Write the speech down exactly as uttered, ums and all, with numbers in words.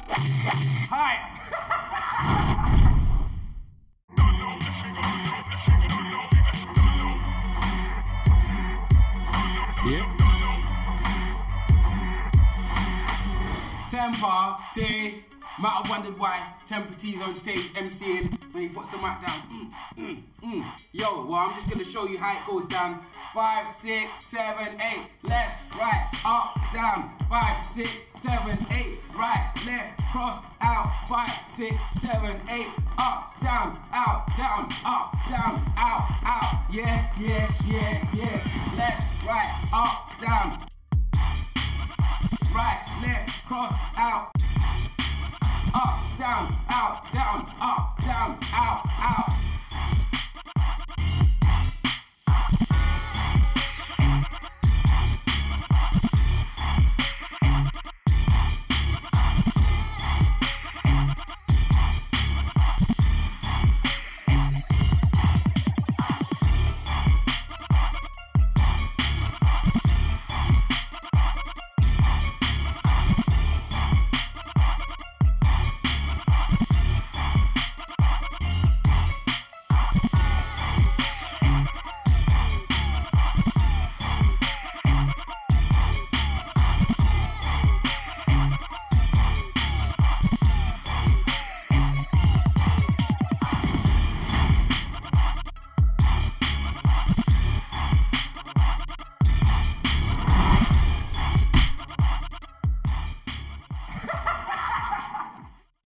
Hi. Yeah. Tempa T. Might have wondered why Tempa T's on stage MCing when he puts the mic down. Mm, mm, mm. Yo, well, I'm just gonna show you how it goes down. Five, six, seven, eight. Left, right, up, down. Five, six, seven, eight. Right, left, cross, out. Five, six, seven, eight. Up, down, out, down, up, down, out, out. Yeah, yeah, yeah, yeah. Left, right, up, down. Right, left, cross, out. Up, down, out, down, up.